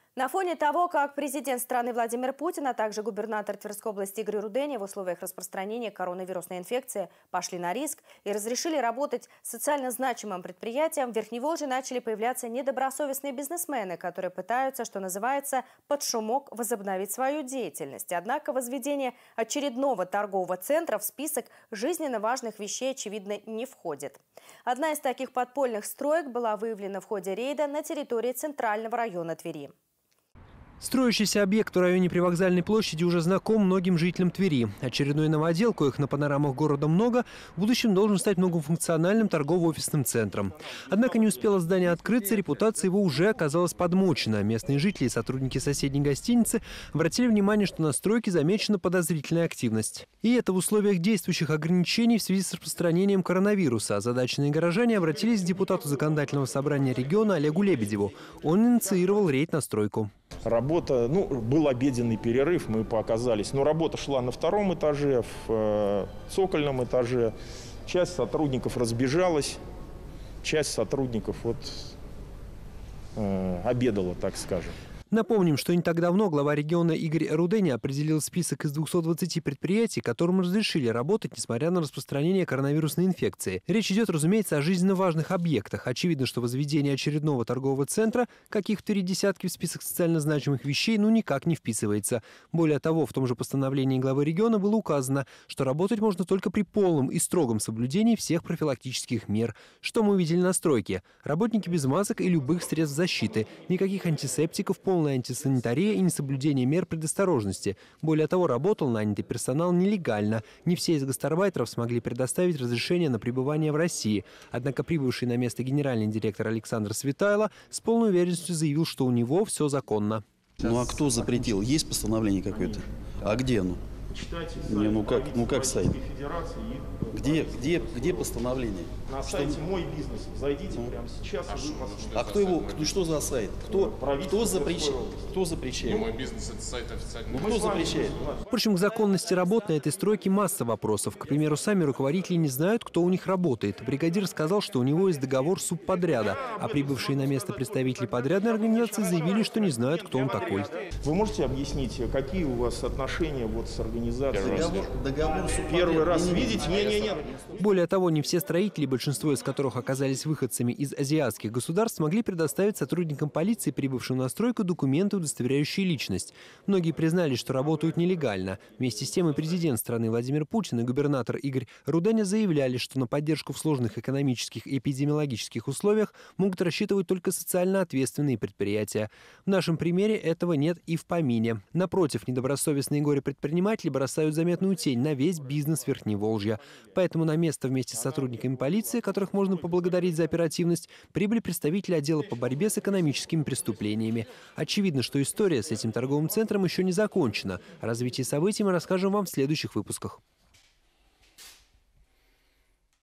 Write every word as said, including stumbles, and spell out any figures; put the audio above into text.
На фоне того, как президент страны Владимир Путин, а также губернатор Тверской области Игорь Руденя в условиях распространения коронавирусной инфекции пошли на риск и разрешили работать социально значимым предприятиям, в Верхневолжье начали появляться недобросовестные бизнесмены, которые пытаются, что называется, под шумок возобновить свою деятельность. Однако возведение очередного торгового центра в список жизненно важных вещей, очевидно, не входит. Одна из таких подпольных строек была выявлена в ходе рейда на территории Центрального района Твери. Строящийся объект в районе Привокзальной площади уже знаком многим жителям Твери. Очередной новодел, коих на панорамах города много, в будущем должен стать многофункциональным торгово-офисным центром. Однако не успело здание открыться, репутация его уже оказалась подмочена. Местные жители и сотрудники соседней гостиницы обратили внимание, что на стройке замечена подозрительная активность. И это в условиях действующих ограничений в связи с распространением коронавируса. Озадаченные горожане обратились к депутату законодательного собрания региона Олегу Лебедеву. Он инициировал рейд на стройку. Работа, ну, был обеденный перерыв, мы показались. Но работа шла на втором этаже, в э, цокольном этаже. Часть сотрудников разбежалась, часть сотрудников вот, э, обедала, так скажем. Напомним, что не так давно глава региона Игорь Руденя определил список из двухсот двадцати предприятий, которым разрешили работать, несмотря на распространение коронавирусной инфекции. Речь идет, разумеется, о жизненно важных объектах. Очевидно, что возведение очередного торгового центра, каких в Твери десятки в список социально значимых вещей, ну никак не вписывается. Более того, в том же постановлении главы региона было указано, что работать можно только при полном и строгом соблюдении всех профилактических мер. Что мы увидели на стройке? Работники без масок и любых средств защиты. Никаких антисептиков, полностью полная антисанитария и несоблюдение мер предосторожности. Более того, работал нанятый персонал нелегально. Не все из гастарбайтеров смогли предоставить разрешение на пребывание в России. Однако прибывший на место генеральный директор Александр Светайло с полной уверенностью заявил, что у него все законно. Ну а кто запретил? Есть постановление какое-то? А где оно? Не, ну как, ну как сайт? Где, где, где постановление? На сайте что? «Мой бизнес». Зайдите ну. прямо сейчас. А, что, а кто его, кто, что за сайт? Кто, кто, запрещ... кто запрещает? «Мой бизнес» — это сайт официальный. Ну, кто запрещает? Впрочем, к законности работы на этой стройке масса вопросов. К примеру, сами руководители не знают, кто у них работает. Бригадир сказал, что у него есть договор субподряда, а прибывшие на место представители подрядной организации заявили, что не знают, кто он такой. Вы можете объяснить, какие у вас отношения вот с организацией? Договор, договор Первый раз видите? Не-не-не. Более того, не все строители, большинство из которых оказались выходцами из азиатских государств, смогли предоставить сотрудникам полиции, прибывшим на стройку, документы, удостоверяющие личность. Многие признали, что работают нелегально. Вместе с тем и президент страны Владимир Путин и губернатор Игорь Руденя заявляли, что на поддержку в сложных экономических и эпидемиологических условиях могут рассчитывать только социально ответственные предприятия. В нашем примере этого нет и в помине. Напротив, недобросовестные горе-предприниматели бросают заметную тень на весь бизнес Верхневолжья. Поэтому на место вместе с сотрудниками полиции, которых можно поблагодарить за оперативность, прибыли представители отдела по борьбе с экономическими преступлениями. Очевидно, что история с этим торговым центром еще не закончена. О развитии событий мы расскажем вам в следующих выпусках.